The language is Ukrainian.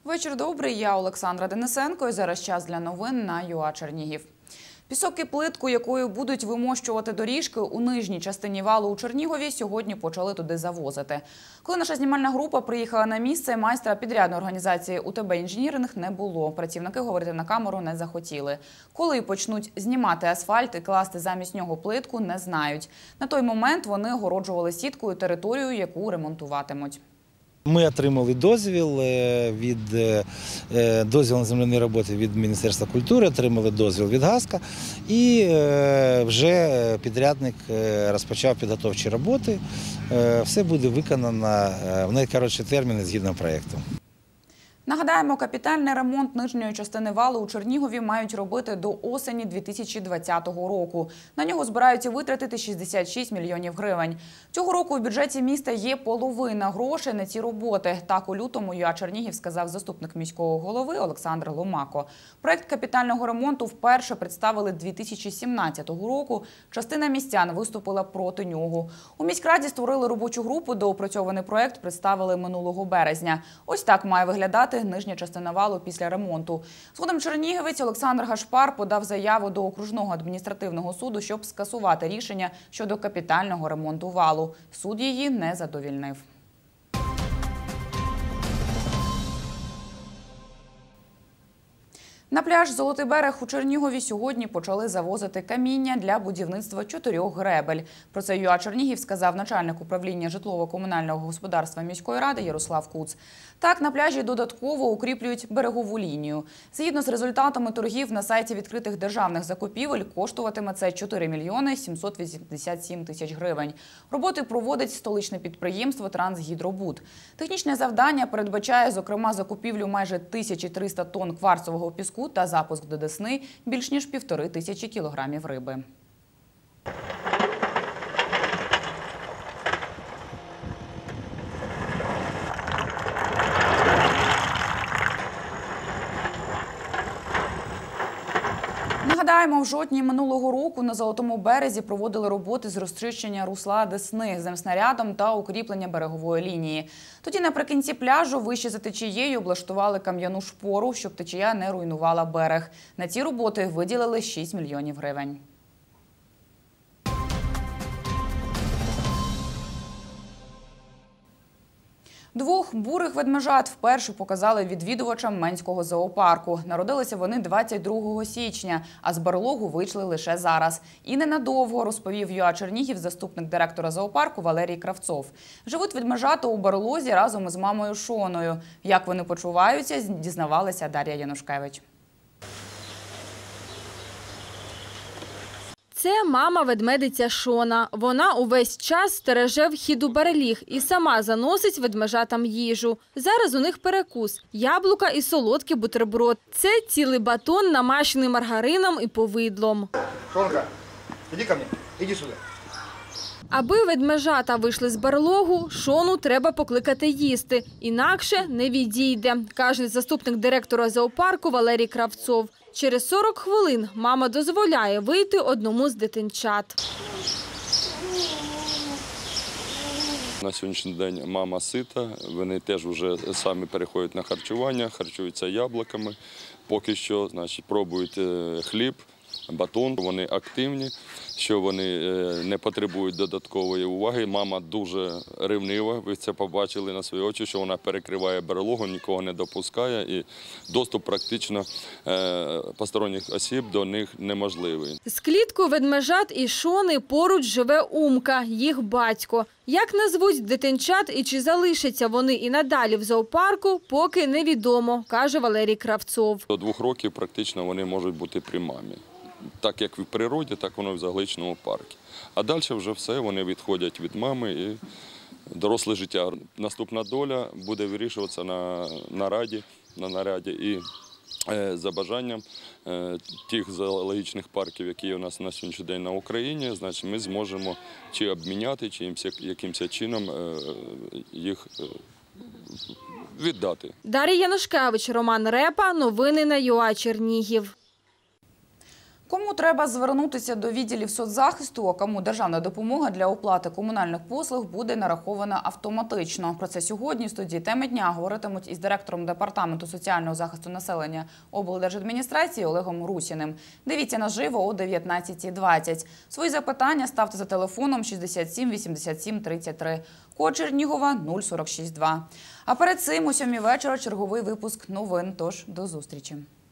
Вечір добрий, я Олександра Денисенко і зараз час для новин на ЮА Чернігів. Пісок і плитку, якою будуть вимощувати доріжки у нижній частині валу у Чернігові, сьогодні почали туди завозити. Коли наша знімальна група приїхала на місце, майстра підрядної організації УТБ «Інженіринг» не було. Працівники говорити на камеру не захотіли. Коли почнуть знімати асфальт і класти замість нього плитку, не знають. На той момент вони огороджували сіткою територію, яку ремонтуватимуть. Ми отримали дозвіл на земляні роботи від Міністерства культури, отримали дозвіл від ГАСКа і вже підрядник розпочав підготовчі роботи. Все буде виконано в найкоротші терміни згідно проєкту. Нагадаємо, капітальний ремонт нижньої частини валу у Чернігові мають робити до осені 2020 року. На нього збираються витратити 66 мільйонів гривень. Цього року у бюджеті міста є половина грошей на ці роботи. Так у лютому ЮА Чернігів сказав заступник міського голови Олександр Ломако. Проєкт капітального ремонту вперше представили 2017 року. Частина містян виступила проти нього. У міськраді створили робочу групу, де опрацьований проєкт представили минулого березня. Ось так має виглядати нижня частина валу після ремонту. Згодом чернігівець Олександр Гашпар подав заяву до окружного адміністративного суду, щоб скасувати рішення щодо капітального ремонту валу. Суд її не задовільнив. На пляж «Золотий берег» у Чернігові сьогодні почали завозити каміння для будівництва 4 гребель. Про це ЮА Чернігів сказав начальник управління житлово-комунального господарства міської ради Ярослав Куц. Так, на пляжі додатково укріплюють берегову лінію. Згідно з результатами торгів на сайті відкритих державних закупівель, коштуватиме це 4 мільйони 787 тисяч гривень. Роботи проводить столичне підприємство «Трансгідробуд». Технічне завдання передбачає, зокрема, закупівлю майже 1300 тонн кварцового піску та запуск до Десни більш ніж 1500 кілограмів риби. Нагадаємо, в жовтні минулого року на Золотому березі проводили роботи з розчищення русла Десни земснарядом та укріплення берегової лінії. Тоді наприкінці пляжу, вище за течією, облаштували кам'яну шпору, щоб течія не руйнувала берег. На ці роботи виділили 6 мільйонів гривень. Двох бурих ведмежат вперше показали відвідувачам Менського зоопарку. Народилися вони 22 січня, а з барлогу вийшли лише зараз. І ненадовго, розповів ЮА Чернігів заступник директора зоопарку Валерій Кравцов. Живуть ведмежата у барлозі разом із мамою Шоною. Як вони почуваються, дізнавалася Дар'я Янушкевич. Це мама-ведмедиця Шона. Вона увесь час стереже вхід у барліг і сама заносить ведмежатам їжу. Зараз у них перекус – яблука і солодкий бутерброд. Це цілий батон, намащений маргарином і повидлом. Шонка, іди ко мені, іди сюди. Аби ведмежата вийшли з барлогу, Шону треба покликати їсти. Інакше не відійде, каже заступник директора зоопарку Валерій Кравцов. Через 40 хвилин мама дозволяє вийти одному з дитинчат. На сьогоднішній день мама сита, вони теж вже самі переходять на харчування, харчуються яблуками. Поки що, пробують хліб, батон, вони активні, що вони не потребують додаткової уваги. Мама дуже ревнива, ви це побачили на свої очі, що вона перекриває берлогу, нікого не допускає і доступ практично посторонніх осіб до них неможливий. З кліткою ведмежат і Шони поруч живе Умка, їх батько. Як назвуть дитинчат і чи залишаться вони і надалі в зоопарку, поки невідомо, каже Валерій Кравцов. До 2 років практично вони можуть бути при мамі. Так як в природі, так воно і в зоологічному парку. А далі вже все, вони відходять від мами і доросле життя. Наступна доля буде вирішуватися на наряді і за бажанням тих зоологічних парків, які у нас на сьогоднішній день на Україні, значить ми зможемо чи обміняти, чи якимось чином їх віддати. Дар'я Янушкевич, Роман Репа. Новини на ЮА Чернігів. Кому треба звернутися до відділів соцзахисту, а кому державна допомога для оплати комунальних послуг буде нарахована автоматично. Про це сьогодні в студії «Теми дня» говоритимуть із директором Департаменту соціального захисту населення облдержадміністрації Олегом Русіним. Дивіться наживо о 19:20. Свої запитання ставте за телефоном 67 87 33. Код Чернігова 0462. А перед цим о 7:00 вечора черговий випуск новин. Тож до зустрічі.